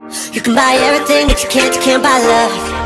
You can buy everything, but you can't buy love.